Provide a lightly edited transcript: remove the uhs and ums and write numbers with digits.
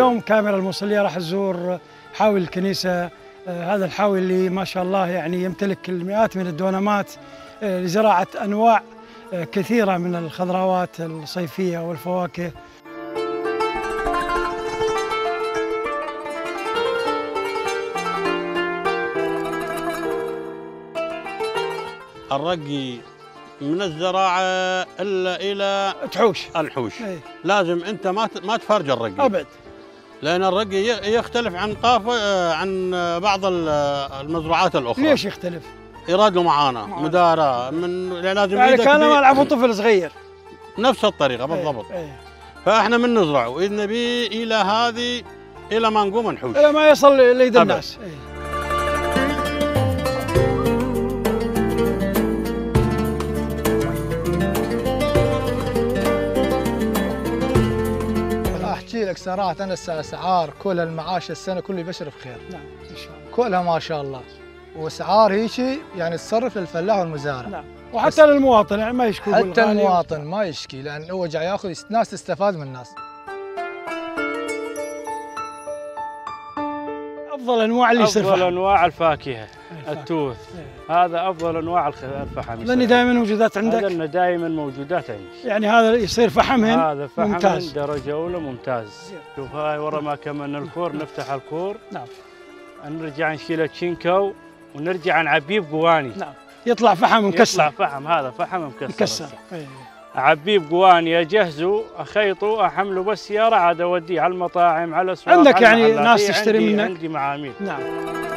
اليوم كاميرا الموصلية راح تزور حاوي الكنيسة. هذا الحاوي اللي ما شاء الله يعني يمتلك المئات من الدونمات لزراعة أنواع كثيرة من الخضروات الصيفية والفواكه. الرقي من الزراعة إلا إلى تحوش الحوش. لازم أنت ما تفرج الرقي أبد، لأن الرقي يختلف عن بعض المزروعات الأخرى. ليش يختلف؟ يراد له معاناة مدارة لازم يعني كان ما ألعبه طفل صغير نفس الطريقة بالضبط. فإحنا من نزرعه وإذ نبي إلى هذه إلى ما نقوم نحوش إلى ما يصل ليد الناس. احكي لك صراحه انا اسعار كل المعاش السنه كله يبشر بخير. نعم ان شاء الله. كلها ما شاء الله، واسعار هيك يعني تصرف للفلاح والمزارع. نعم، وحتى للمواطن يعني ما يشكو. حتى المواطن ما يشكي لان هو جاي ياخذ، ناس تستفاد من الناس. افضل انواع اللي يصير افضل انواع الفاكهه التوث. هذا افضل انواع الفحم. لاني دائما موجودات عندك؟ هذا دائما موجودات عندي. يعني هذا يصير فحمهن؟ هذا فحم ممتاز درجه اولى ممتاز. شوف هاي ورا ما كملنا الكور نفتح الكور. نعم. نرجع نشيل تشينكو ونرجع نعبيه بقواني. نعم. يطلع فحم مكسر. يطلع فحم، هذا فحم مكسر. اعبيه بقواني، اجهزه، اخيطه، احمله بالسياره عاد اوديه على المطاعم على الاسواق. عندك يعني ناس تشتري منك؟ عندي معاميل. نعم.